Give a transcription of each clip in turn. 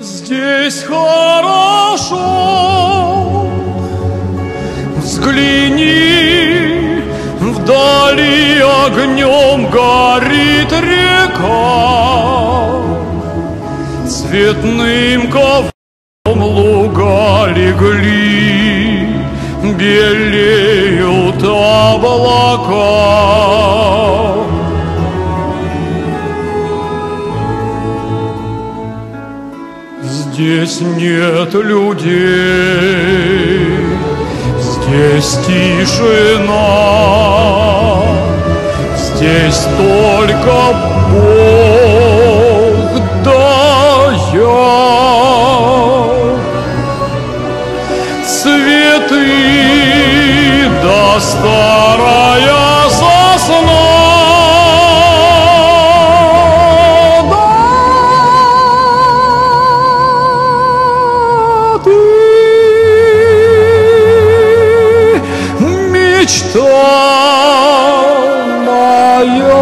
Здесь хорошо, взгляни, вдали огнем горит река, цветным ковром луга легли, белеют облака. Здесь нет людей, здесь тишина, здесь только Бог да я. Цветы да старая сосна, мечта моя.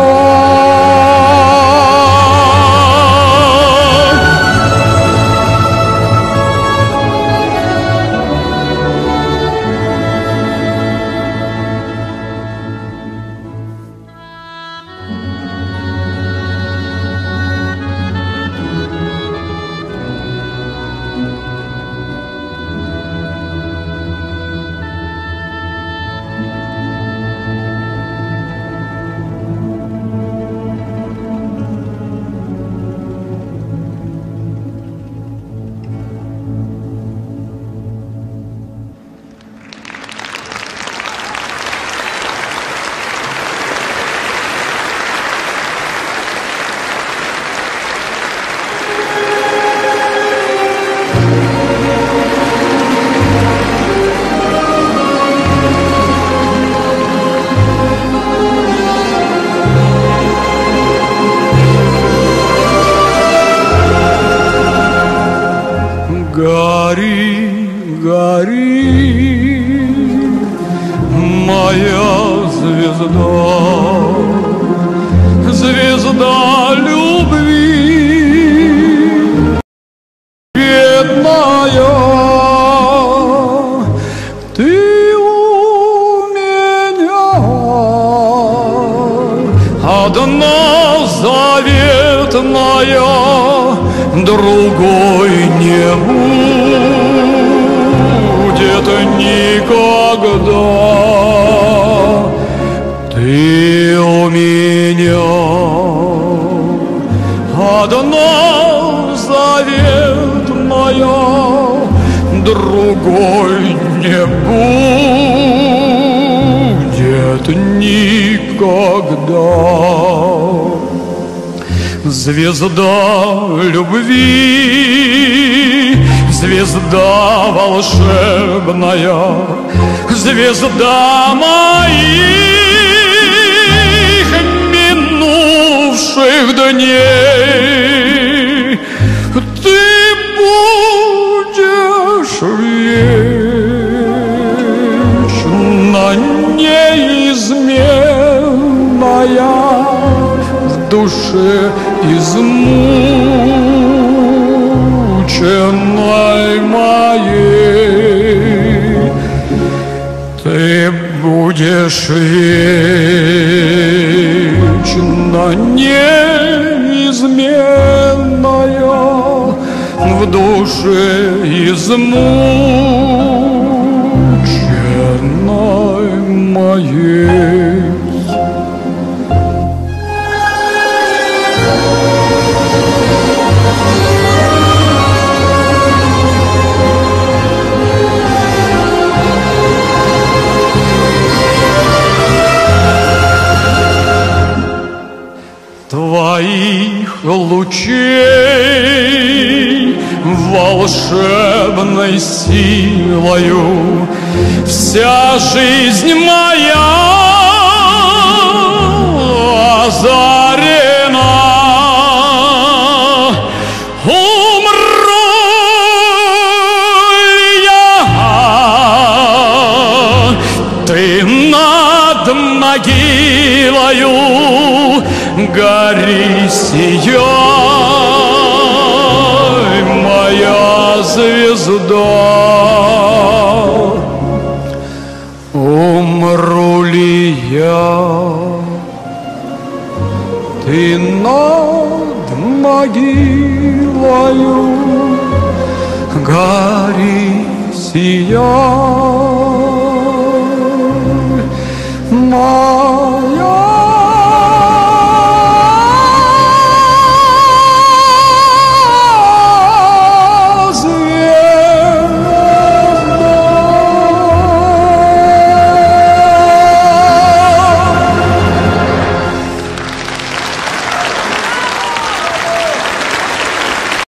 Гори, гори, моя звезда, звезда любви, бедная, ты у меня одна заветная, другой не будет никогда. Ты у меня одна заветная, другой не будет никогда. Звезда любви, звезда волшебная, звезда моих минувших дней. Ты будешь вечно неизменная, в душе измученной моей. Ты будешь вечно неизменная, в душе измученной моей. Твоих лучей волшебной силою вся жизнь моя озарена. Умру я, ты над могилою гори, сияй, моя ждал. Умру ли я, ты над могилою гори сияй.